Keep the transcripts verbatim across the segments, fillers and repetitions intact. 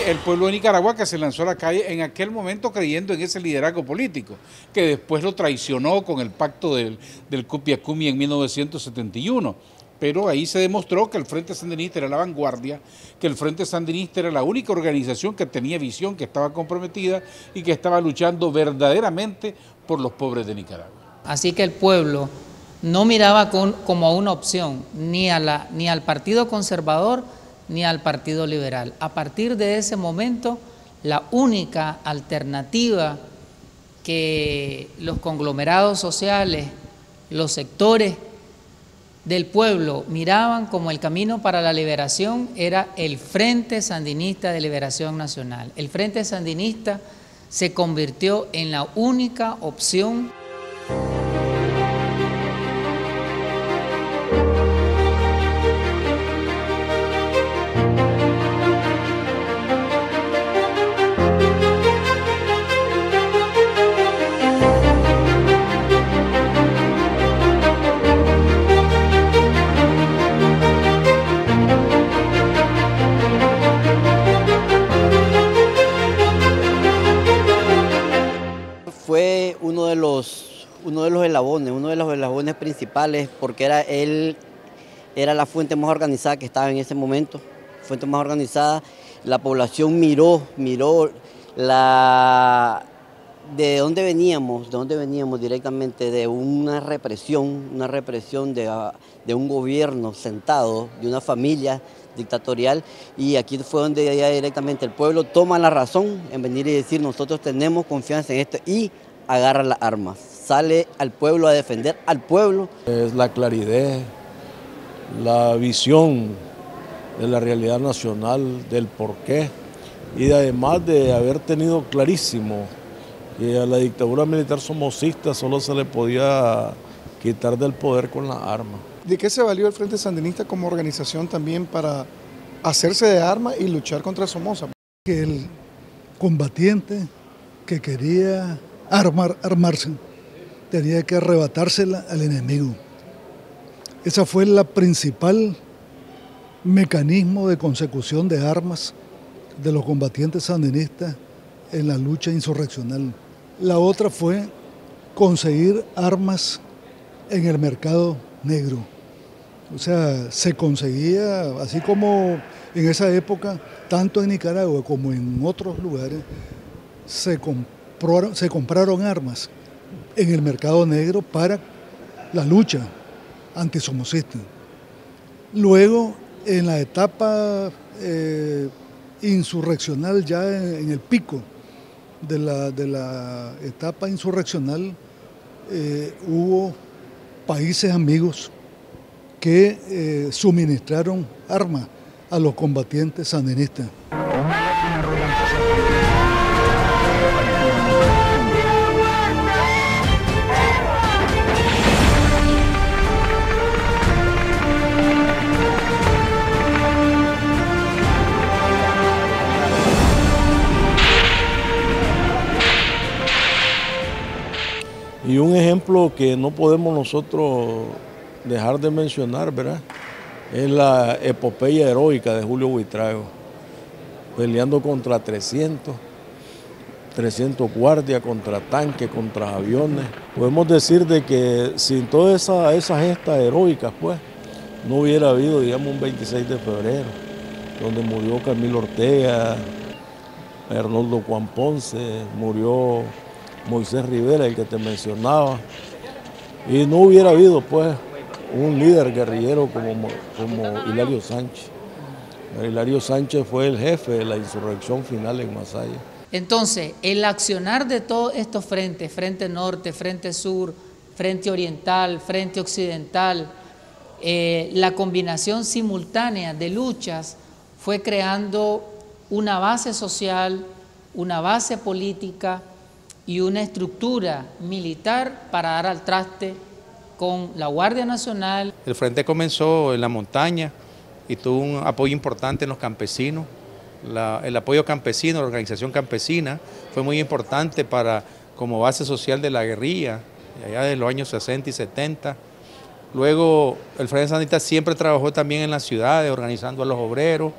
el pueblo de Nicaragua que se lanzó a la calle en aquel momento creyendo en ese liderazgo político, que después lo traicionó con el pacto del, del Cupiacumi en mil novecientos setenta y uno. Pero ahí se demostró que el Frente Sandinista era la vanguardia, que el Frente Sandinista era la única organización que tenía visión, que estaba comprometida y que estaba luchando verdaderamente por los pobres de Nicaragua. Así que el pueblo no miraba con, como una opción ni, a la, ni al Partido Conservador ni al Partido Liberal. A partir de ese momento, la única alternativa que los conglomerados sociales, los sectores del pueblo miraban como el camino para la liberación era el Frente Sandinista de Liberación Nacional. El Frente Sandinista se convirtió en la única opción. Fue uno de los uno de los eslabones, uno de los eslabones principales, porque era él era la fuente más organizada que estaba en ese momento, fuente más organizada. La población miró, miró la de dónde veníamos, de dónde veníamos directamente de una represión, una represión de, de un gobierno sentado, de una familia dictatorial, y aquí fue donde ya directamente el pueblo toma la razón en venir y decir nosotros tenemos confianza en esto y agarra las armas, sale al pueblo a defender al pueblo. Es la claridad, la visión de la realidad nacional, del porqué, y además de haber tenido clarísimo que a la dictadura militar somocista solo se le podía quitar del poder con las armas. ¿De qué se valió el Frente Sandinista como organización también para hacerse de armas y luchar contra Somoza? Que el combatiente que quería armar, armarse tenía que arrebatársela al enemigo. Esa fue la principal mecanismo de consecución de armas de los combatientes sandinistas en la lucha insurreccional. La otra fue conseguir armas en el mercado negro. O sea, se conseguía, así como en esa época, tanto en Nicaragua como en otros lugares, se compraron, se compraron armas en el mercado negro para la lucha antisomocista. Luego, en la etapa eh, insurreccional, ya en, en el pico de la, de la etapa insurreccional, eh, hubo países amigos que eh, suministraron armas a los combatientes sandinistas. Y un ejemplo que no podemos nosotros dejar de mencionar, ¿verdad?, es la epopeya heroica de Julio Buitrago, peleando contra trescientos, trescientos guardias, contra tanques, contra aviones. Podemos decir de que sin todas esas esa gestas heroicas, pues, no hubiera habido, digamos, un veintiséis de febrero, donde murió Camilo Ortega, Arnoldo Juan Ponce, murió Moisés Rivera, el que te mencionaba, y no hubiera habido, pues, un líder guerrillero como, como Hilario Sánchez. Hilario Sánchez fue el jefe de la insurrección final en Masaya. Entonces, el accionar de todos estos frentes, Frente Norte, Frente Sur, Frente Oriental, Frente Occidental, eh, la combinación simultánea de luchas fue creando una base social, una base política y una estructura militar para dar al traste con la Guardia Nacional. El frente comenzó en la montaña y tuvo un apoyo importante en los campesinos. La, el apoyo campesino, la organización campesina, fue muy importante para, como base social de la guerrilla, allá de los años sesenta y setenta. Luego el Frente Sandinista siempre trabajó también en las ciudades, organizando a los obreros,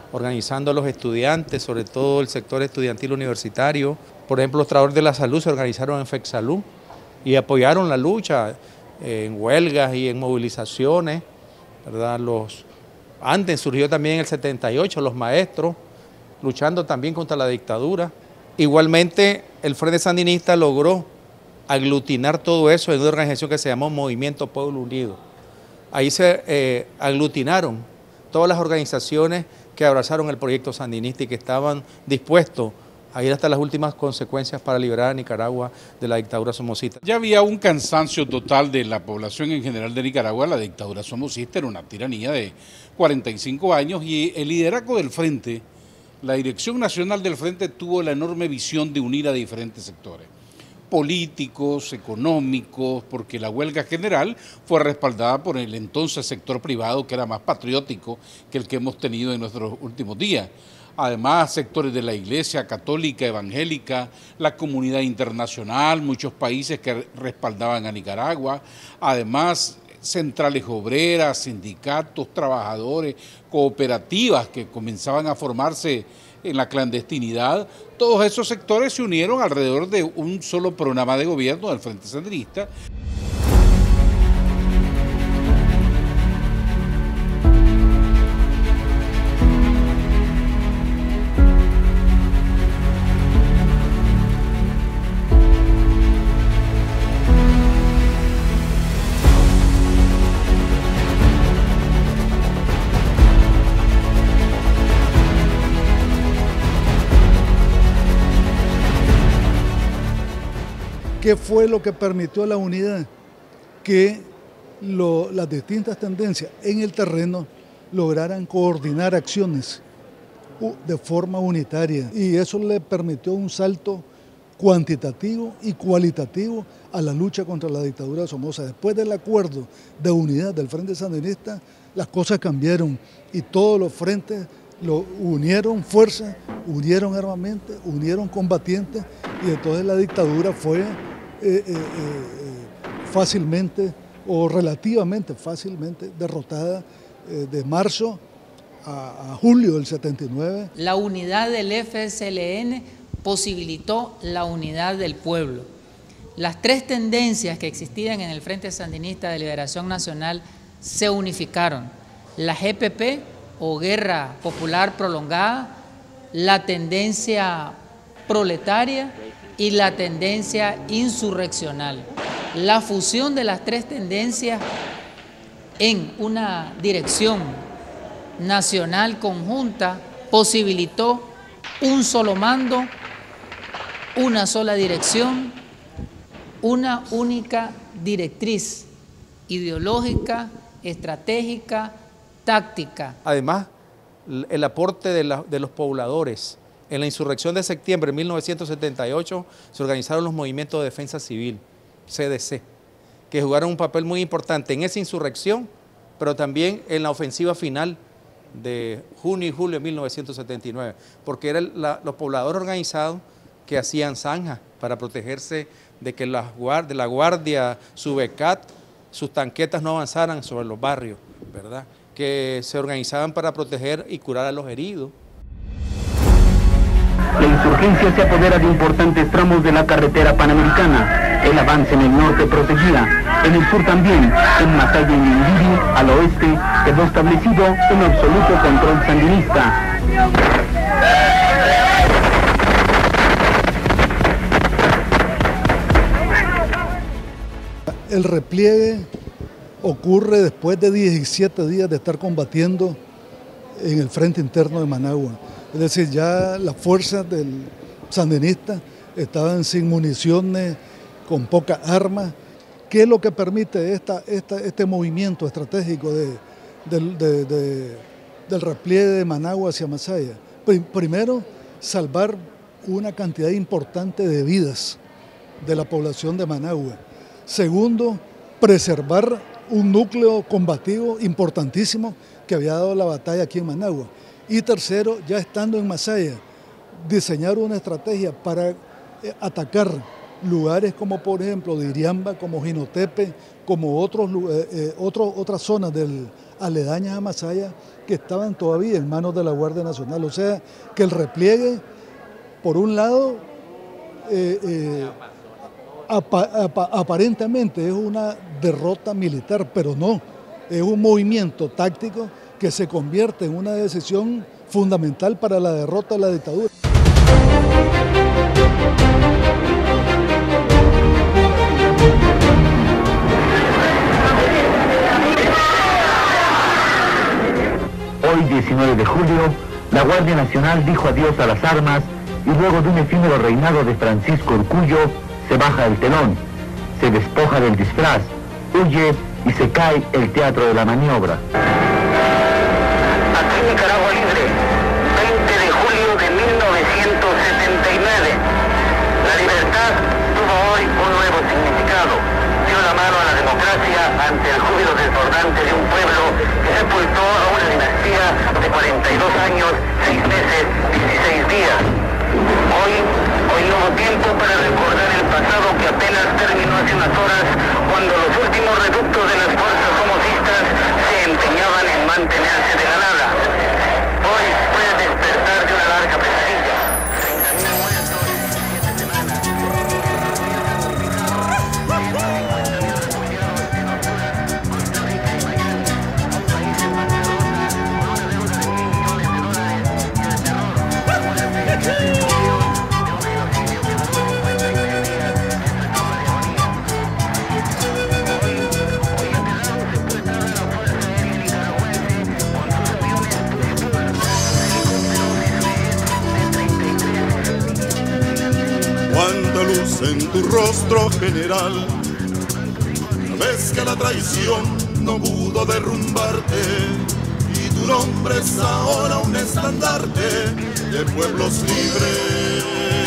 organizando a los estudiantes, sobre todo el sector estudiantil universitario. Por ejemplo, los trabajadores de la salud se organizaron en FECSalud y apoyaron la lucha en huelgas y en movilizaciones, ¿verdad? Los, antes surgió también en el setenta y ocho los maestros, luchando también contra la dictadura. Igualmente, el Frente Sandinista logró aglutinar todo eso en una organización que se llamó Movimiento Pueblo Unido. Ahí se eh, aglutinaron todas las organizaciones que abrazaron el proyecto sandinista y que estaban dispuestos a ir hasta las últimas consecuencias para liberar a Nicaragua de la dictadura somocista. Ya había un cansancio total de la población en general de Nicaragua. La dictadura somocista era una tiranía de cuarenta y cinco años y el liderazgo del Frente, la dirección nacional del Frente tuvo la enorme visión de unir a diferentes sectores políticos, económicos, porque la huelga general fue respaldada por el entonces sector privado que era más patriótico que el que hemos tenido en nuestros últimos días. Además, sectores de la Iglesia católica, evangélica, la comunidad internacional, muchos países que respaldaban a Nicaragua, además centrales obreras, sindicatos, trabajadores, cooperativas que comenzaban a formarse en la clandestinidad. Todos esos sectores se unieron alrededor de un solo programa de gobierno del Frente Sandinista. ¿Qué fue lo que permitió la unidad? Que lo, las distintas tendencias en el terreno lograran coordinar acciones de forma unitaria y eso le permitió un salto cuantitativo y cualitativo a la lucha contra la dictadura de Somoza. Después del acuerdo de unidad del Frente Sandinista, las cosas cambiaron y todos los frentes lo unieron fuerzas, unieron armamento, unieron combatientes y entonces la dictadura fue eh, eh, eh, fácilmente o relativamente fácilmente derrotada eh, de marzo a, a julio del setenta y nueve. La unidad del F S L N posibilitó la unidad del pueblo. Las tres tendencias que existían en el Frente Sandinista de Liberación Nacional se unificaron. La G P P o Guerra Popular Prolongada, la tendencia proletaria y la tendencia insurreccional. La fusión de las tres tendencias en una dirección nacional conjunta posibilitó un solo mando, una sola dirección, una única directriz ideológica, estratégica, táctica. Además, el aporte de, la, de los pobladores. En la insurrección de septiembre de mil novecientos setenta y ocho se organizaron los movimientos de defensa civil, C D C, que jugaron un papel muy importante en esa insurrección, pero también en la ofensiva final de junio y julio de mil novecientos setenta y nueve, porque eran la, los pobladores organizados que hacían zanjas para protegerse de que la, de la Guardia Subecat, sus tanquetas no avanzaran sobre los barrios, ¿verdad? Que se organizaban para proteger y curar a los heridos. La insurgencia se apodera de importantes tramos de la carretera panamericana. El avance en el norte protegía, en el sur también, en Masaya y Nindiri, al oeste, quedó establecido un absoluto control sandinista. El repliegue ocurre después de diecisiete días de estar combatiendo en el frente interno de Managua. Es decir, ya las fuerzas del sandinista estaban sin municiones, con pocas armas. ¿Qué es lo que permite esta, esta, este movimiento estratégico de, de, de, de, del repliegue de Managua hacia Masaya? Primero, salvar una cantidad importante de vidas de la población de Managua. Segundo, preservar un núcleo combativo importantísimo que había dado la batalla aquí en Managua. Y tercero, ya estando en Masaya, diseñar una estrategia para atacar lugares como por ejemplo de Iriamba, como Jinotepe, como otros, eh, otro, otras zonas del aledañas a Masaya que estaban todavía en manos de la Guardia Nacional. O sea, que el repliegue, por un lado, eh, eh, apa, apa, aparentemente es una derrota militar, pero no, es un movimiento táctico que se convierte en una decisión fundamental para la derrota de la dictadura. Hoy, diecinueve de julio, la Guardia Nacional dijo adiós a las armas y luego de un efímero reinado de Francisco Urcullo, se baja el telón, se despoja del disfraz, huye y se cae el teatro de la maniobra. Aquí Nicaragua Libre, veinte de julio de mil novecientos setenta y nueve. La libertad tuvo hoy un nuevo significado. Dio la mano a la democracia ante el júbilo desbordante de un pueblo que sepultó a una dinastía de cuarenta y dos años, seis meses, dieciséis días. Hoy, hoy no hubo tiempo para recordar el pasado que apenas terminó hace unas horas, cuando los últimos reductos de las fuerzas somocistas se empeñaban en mantenerse de la nada. Hoy puede despertar de una larga pesadilla. treinta mil muertos en siete semanas. Costa Rica y Miami, un país en bancarrota, con una deuda de mil millones de dólares y el terror, la muerte y el exilio de un genocidio que duró cincuenta y tres días en su etapa de agonía. Hoy, hoy ha quedado sepultada la Fuerza Aérea Nicaragüense con sus aviones Tuskul, helicópteros de treinta y tres. Cuánta luz en tu rostro, general. Ves que la traición no pudo derrumbarte y tu nombre es ahora un estandarte de pueblos libres.